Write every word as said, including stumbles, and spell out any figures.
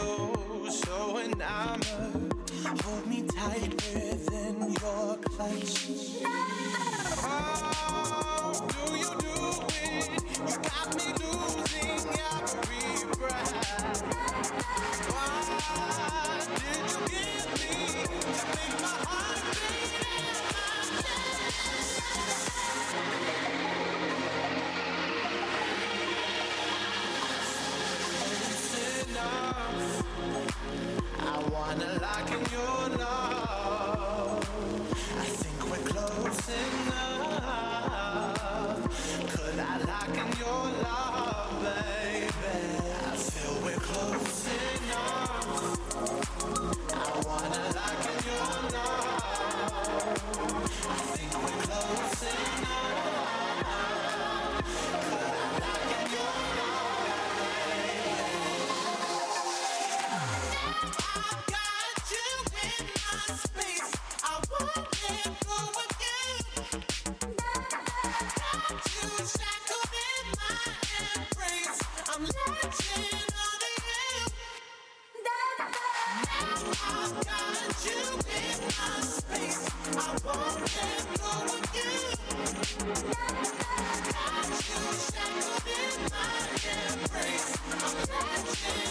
you, so enamored. Hold me tight within your clutch. How do you do it? You got me losing every breath. Why did you give me to make my heart beat in my chest? It's enough. I wanna lock in your love. I think we're close enough. Could I lock in your love, baby? I feel we're close enough. I wanna lock in your love. I think we're close enough. Could I lock in your love, baby? I got you in my space. I won't let go again. Got you shackled in my embrace. I'm latching onto you. I've got you in my space. I won't let go again. Got you shackled in my embrace. I'm latching